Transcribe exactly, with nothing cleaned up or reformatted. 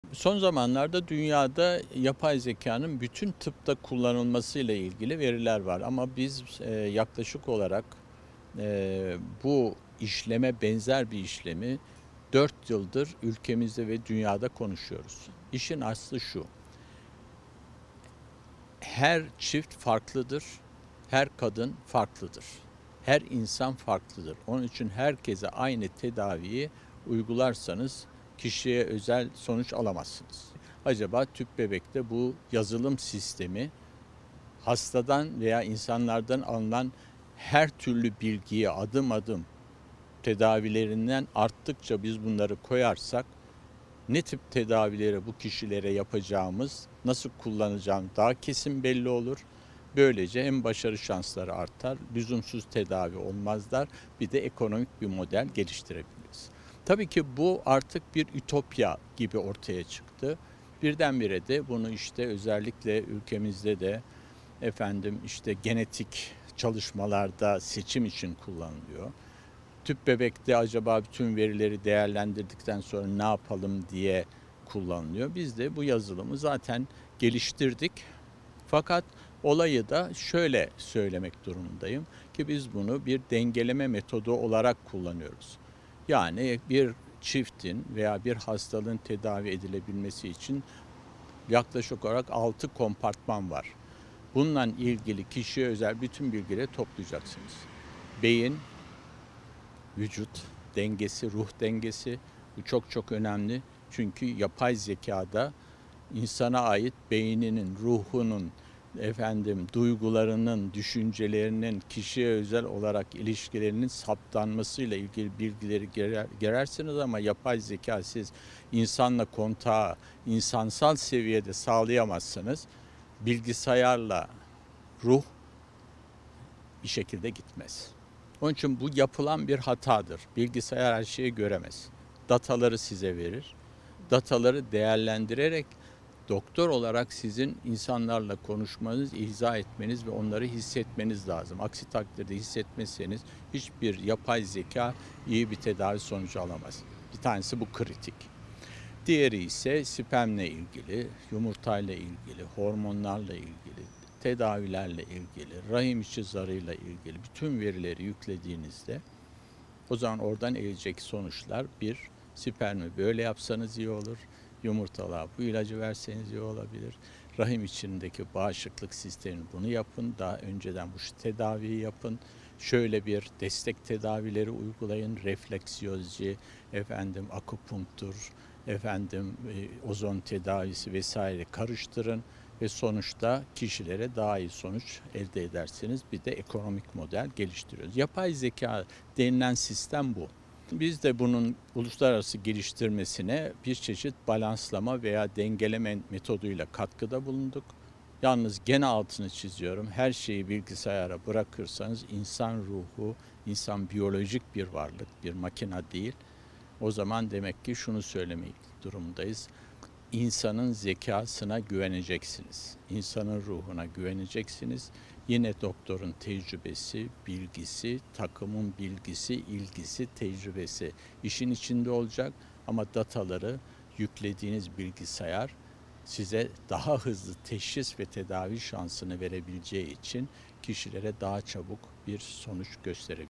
Son zamanlarda dünyada yapay zekanın bütün tıpta kullanılmasıyla ilgili veriler var ama biz e, yaklaşık olarak e, bu işleme benzer bir işlemi dört yıldır ülkemizde ve dünyada konuşuyoruz. İşin aslı şu: her çift farklıdır, her kadın farklıdır, her insan farklıdır. Onun için herkese aynı tedaviyi uygularsanız kişiye özel sonuç alamazsınız. Acaba tüp bebekte bu yazılım sistemi hastadan veya insanlardan alınan her türlü bilgiyi adım adım tedavilerinden arttıkça biz bunları koyarsak ne tip tedavileri bu kişilere yapacağımız, nasıl kullanacağım daha kesin belli olur. Böylece hem başarı şansları artar, lüzumsuz tedavi olmazlar, bir de ekonomik bir model geliştirebiliriz. Tabii ki bu artık bir ütopya gibi ortaya çıktı. Birdenbire de bunu işte özellikle ülkemizde de efendim işte genetik çalışmalarda seçim için kullanılıyor. Tüp bebekte acaba bütün verileri değerlendirdikten sonra ne yapalım diye kullanılıyor. Biz de bu yazılımı zaten geliştirdik. Fakat olayı da şöyle söylemek durumundayım ki biz bunu bir dengeleme metodu olarak kullanıyoruz. Yani bir çiftin veya bir hastalığın tedavi edilebilmesi için yaklaşık olarak altı kompartman var. Bununla ilgili kişiye özel bütün bilgileri toplayacaksınız. Beyin, vücut dengesi, ruh dengesi, bu çok çok önemli. Çünkü yapay zekada insana ait beyninin, ruhunun, efendim duygularının, düşüncelerinin, kişiye özel olarak ilişkilerinin saptanmasıyla ilgili bilgileri girer, girersiniz ama yapay zeka siz insanla kontağı insansal seviyede sağlayamazsanız bilgisayarla ruh bir şekilde gitmez. Onun için bu yapılan bir hatadır. Bilgisayar her şeyi göremez. Dataları size verir. Dataları değerlendirerek doktor olarak sizin insanlarla konuşmanız, izah etmeniz ve onları hissetmeniz lazım. Aksi takdirde hissetmezseniz hiçbir yapay zeka iyi bir tedavi sonucu alamaz. Bir tanesi bu kritik. Diğeri ise spermle ilgili, yumurtayla ilgili, hormonlarla ilgili, tedavilerle ilgili, rahim içi zarıyla ilgili bütün verileri yüklediğinizde o zaman oradan gelecek sonuçlar: bir, spermi böyle yapsanız iyi olur, yumurtalığa bu ilacı verseniz iyi olabilir, rahim içindeki bağışıklık sistemi bunu yapın, daha önceden bu tedaviyi yapın, şöyle bir destek tedavileri uygulayın, refleksiyoloji, efendim akupunktur, efendim e, ozon tedavisi vesaire karıştırın ve sonuçta kişilere daha iyi sonuç elde edersiniz. Bir de ekonomik model geliştiriyoruz. Yapay zeka denilen sistem bu. Biz de bunun uluslararası geliştirmesine bir çeşit balanslama veya dengeleme metoduyla katkıda bulunduk. Yalnız gene altını çiziyorum. Her şeyi bilgisayara bırakırsanız insan ruhu, insan biyolojik bir varlık, bir makina değil. O zaman demek ki şunu söylemek durumundayız: İnsanın zekasına güveneceksiniz. İnsanın ruhuna güveneceksiniz. Yine doktorun tecrübesi, bilgisi, takımın bilgisi, ilgisi, tecrübesi işin içinde olacak ama dataları yüklediğiniz bilgisayar size daha hızlı teşhis ve tedavi şansını verebileceği için kişilere daha çabuk bir sonuç gösterebilir.